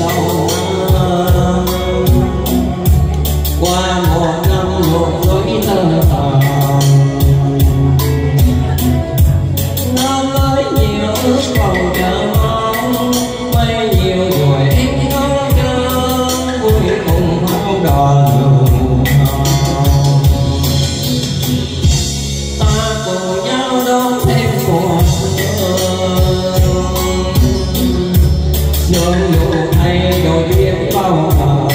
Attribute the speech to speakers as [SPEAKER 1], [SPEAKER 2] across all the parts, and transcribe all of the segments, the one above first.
[SPEAKER 1] đầu năm. Qua một năm một nỗi thơ thầm, nó mới nhiều ước vọng chờ mong, mấy nhiều rồi em không chờ cuối cùng không đò đường. Ta cùng nhau đón thêm mùa sương dù thay đổi biết bao giờ.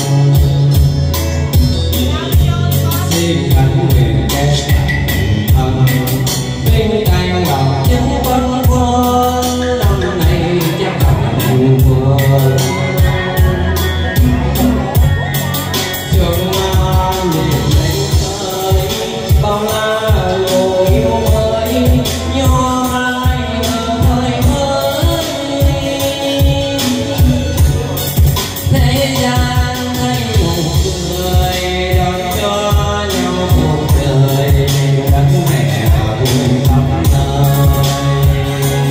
[SPEAKER 1] Xin khánh nguyện kết thân bên cạnh lòng những băn khoăn, năm nay chắc hẳn vừa trường an miền lên khơi bao la lộ yêu mới nho mai thời mới. Thế gian hay một người đón cho nhau cuộc đời, đất mẹ vui khắp nơi.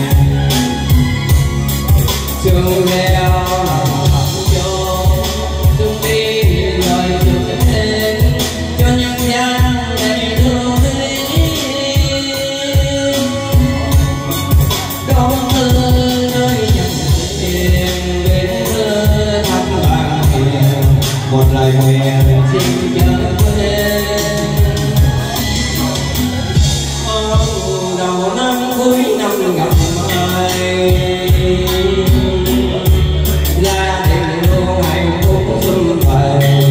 [SPEAKER 1] Trường leo lòng thầm chôn, chung đi lời chúc đến cho nhân gian đầy thương công thư nơi nhận tiền đến thăm bạn hiền, một lời nguyện xin chờ quên. Đầu năm cuối năm gặp mai, gia đình luôn hạnh phúc xuân vầy.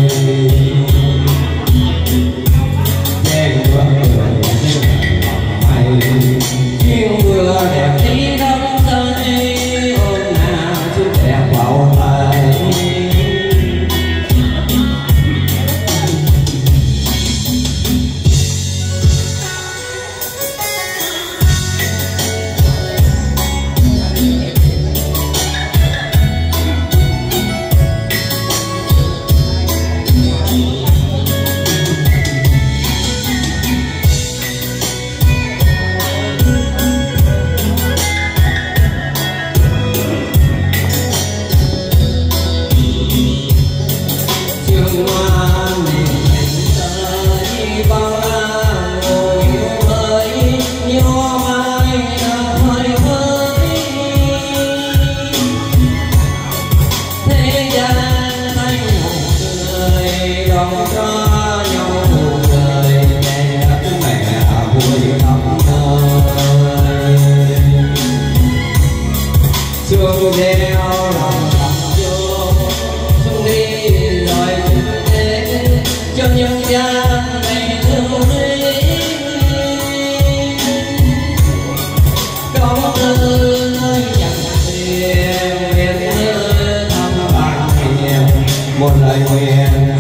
[SPEAKER 1] Đêm vừa người mày duyên vừa đẹp tí đắm say, ôm nào chút đẹp vào tay. Sương đeo lòng thầm vô, xuân đi rồi cũng đến cho nhân gian đầy thương lý. Công tư nơi nhận tiền, nguyện thăm bạn hiền, một lời nguyện